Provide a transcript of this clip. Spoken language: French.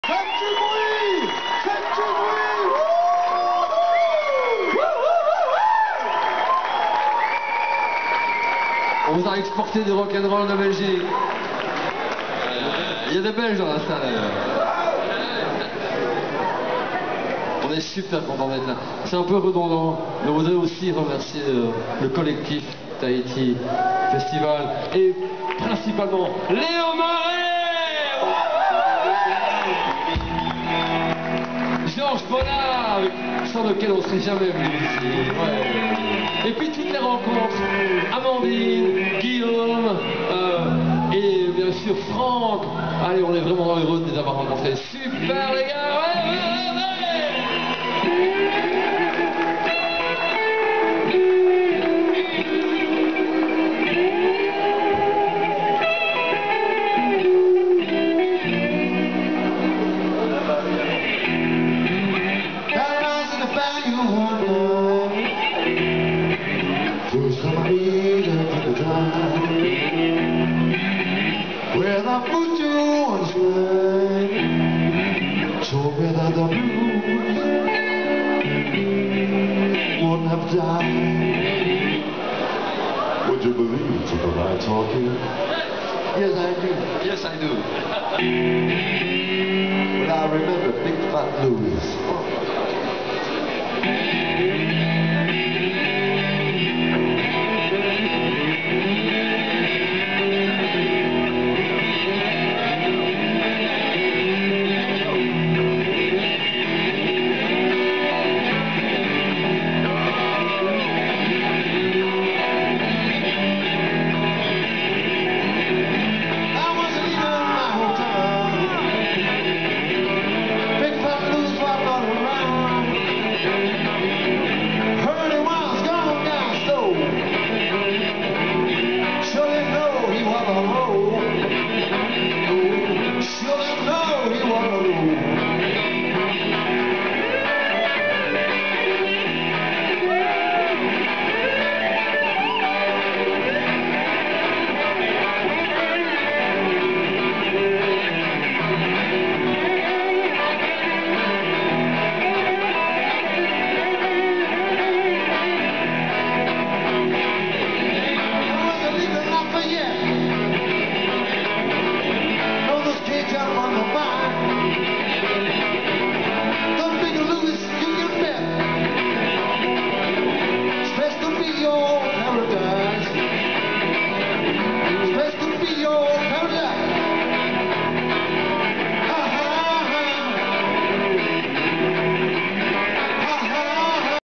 Faites du bruit! Faites du bruit! On vous a exporté du rock'n'roll de Belgique. Il y a des Belges dans la salle. On est super content d'être là. C'est un peu redondant, mais on voudrait aussi remercier le collectif Tahiti Festival et principalement Léo Marais, Georges Bollard, sans lequel on ne serait jamais venu ici. Ouais. Et puis toutes les rencontres, Amandine, Guillaume et bien sûr Franck. Allez, on est vraiment heureux de les avoir rencontrés. Super les gars, ouais, ouais, ouais, ouais. Where the future was right, so whether the blues wouldn't have died. Would you believe the right talking? Yes, I do. Yes, I do. But I remember Big Fat Louis. Sure know he was a